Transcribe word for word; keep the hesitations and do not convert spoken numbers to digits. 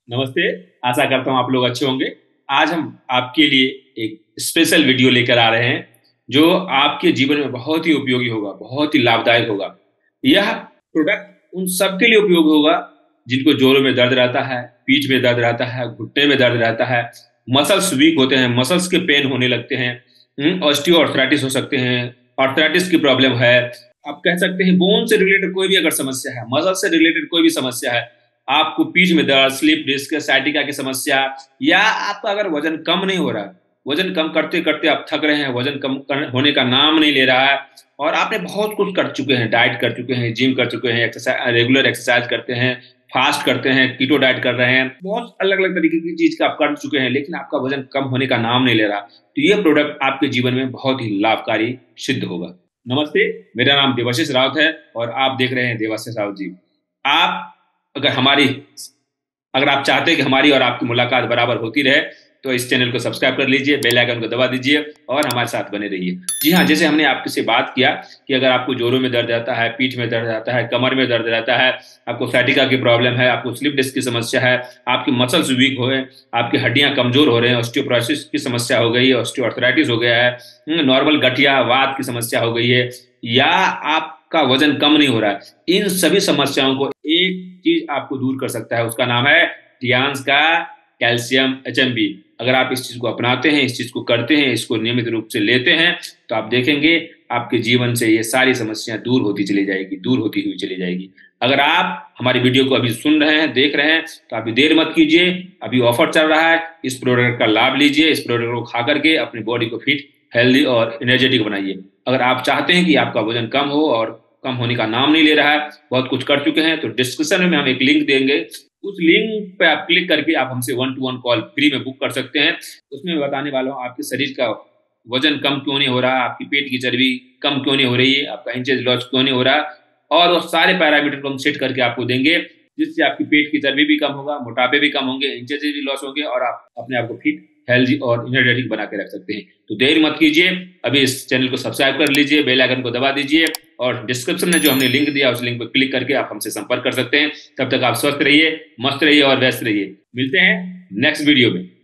नमस्ते। आशा करता हूँ आप लोग अच्छे होंगे। आज हम आपके लिए एक स्पेशल वीडियो लेकर आ रहे हैं जो आपके जीवन में बहुत ही उपयोगी होगा, बहुत ही लाभदायक होगा। यह प्रोडक्ट उन सबके लिए उपयोग होगा जिनको जोड़ों में दर्द रहता है, पीठ में दर्द रहता है, घुटने में दर्द रहता है, मसल्स वीक होते हैं, मसल्स के पेन होने लगते हैं, ऑस्टियोआर्थराइटिस हो सकते हैं, आर्थराइटिस की प्रॉब्लम है, आप कह सकते हैं बोन से रिलेटेड कोई भी अगर समस्या है, मसल से रिलेटेड कोई भी समस्या है, आपको पीठ में दर्द, स्लिप डिस्क, साइटिका की समस्या, या आपका अगर वजन कम नहीं हो रहा है, वजन कम करते करते आप थक रहे हैं, वजन कम होने का नाम नहीं ले रहा है और आपने बहुत कुछ कर चुके हैं, डाइट कर चुके हैं, जिम कर चुके हैं, एक्सरसाइज रेगुलर एक्सरसाइज करते हैं, फास्ट करते हैं, कीटो डाइट कर रहे हैं, बहुत अलग अलग तरीके की चीज का आप कर चुके हैं, लेकिन आपका वजन कम होने का नाम नहीं ले रहा। तो ये प्रोडक्ट आपके जीवन में बहुत ही लाभकारी सिद्ध होगा। नमस्ते, मेरा नाम देवाशीष राउत है और आप देख रहे हैं देवाशीष राउत जी। आप अगर हमारी अगर आप चाहते हैं कि हमारी और आपकी मुलाकात बराबर होती रहे तो इस चैनल को सब्सक्राइब कर लीजिए, बेल आइकन को दबा दीजिए और हमारे साथ बने रहिए। जी हाँ, जैसे हमने आपसे बात किया कि अगर आपको जोड़ों में दर्द रहता है, पीठ में दर्द रहता है, कमर में दर्द रहता है, आपको साइटिका की प्रॉब्लम है, आपको स्लिप डिस्क की समस्या है, आपकी मसल्स वीक हो गए, आपकी हड्डियां कमजोर हो रहे हैं, ऑस्टियोपोरोसिस की समस्या हो गई है, ऑस्टियोआर्थराइटिस हो गया है, नॉर्मल गठिया वात की समस्या हो गई है, या आपका वजन कम नहीं हो रहा है, इन सभी समस्याओं को एक चीज आपको दूर कर सकता है, उसका नाम है टियान्स का कैल्शियम एच एम बी। अगर आप इस चीज को अपनाते हैं, इस चीज को करते हैं, इसको नियमित रूप से लेते हैं, तो आप देखेंगे आपके जीवन से ये सारी समस्याएं दूर होती चली जाएगी, दूर होती हुई चली जाएगी। अगर आप हमारी वीडियो को अभी सुन रहे हैं, देख रहे हैं, तो अभी देर मत कीजिए, अभी ऑफर चल रहा है, इस प्रोडक्ट का लाभ लीजिए, इस प्रोडक्ट को खा करके अपनी बॉडी को फिट, हेल्दी और एनर्जेटिक बनाइए। अगर आप चाहते हैं कि आपका वजन कम हो और कम होने का नाम नहीं ले रहा है, बहुत कुछ कर चुके हैं, तो डिस्क्रिप्शन में हम एक लिंक देंगे, उस लिंक पे आप क्लिक करके आप हमसे one to one call free में बुक कर सकते हैं। उसमें मैं बताने वाला हूँ आपके शरीर का वजन कम क्यों नहीं हो रहा, आपकी पेट की चर्बी कम क्यों नहीं हो रही है, आपका इंचेज लॉस क्यों नहीं हो रहा, और वो सारे पैरामीटर को हम सेट करके आपको देंगे, जिससे आपकी पेट की चर्बी भी कम होगा, मोटापे भी कम होंगे, इंचेज भी लॉस होंगे और आप अपने आप को फिट, हेल्दी और एनर्जेटिक बना के रख सकते हैं। तो देर मत कीजिए, अभी इस चैनल को सब्सक्राइब कर लीजिए, बेल आइकन को दबा दीजिए और डिस्क्रिप्शन में जो हमने लिंक दिया उस लिंक पर क्लिक करके आप हमसे संपर्क कर सकते हैं। तब तक आप स्वस्थ रहिए, मस्त रहिए और व्यस्त रहिए। मिलते हैं नेक्स्ट वीडियो में।